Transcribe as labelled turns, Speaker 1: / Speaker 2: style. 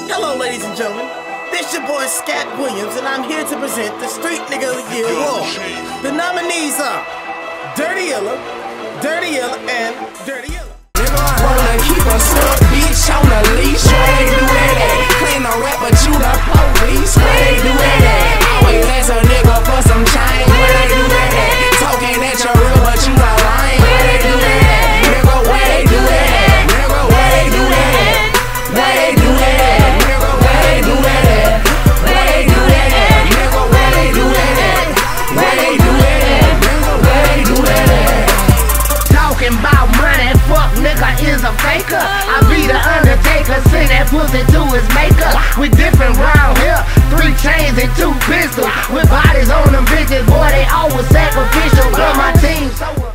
Speaker 1: Hello, ladies and gentlemen. This your boy Scat Williams, and I'm here to present the Street Nigga of the Year award. The nominees are Dirty Illa, and Dirty Illa.
Speaker 2: Wanna keep a stuck bitch on the leash? Where they do it at? Clean the rap, but you the police. Where they do it at? Always ask a nigga for some change. Where they do it at? Talking that you're real, but you are lying. Where they do it at? Nigga, where they do it at? Nigga, where they do it at? Where they do it at? Nigga, where they do it at? Where they do it at? Nigga, where they do it at? Where they do it at? Nigga, where they do it at?
Speaker 3: Talking about money, fuck nigga is a faker. I be the Undertaker, send that pussy to his maker. We different round here, 3 chains and 2 pistols. With bodies on them bitches, boy they always sacrificial. But my team so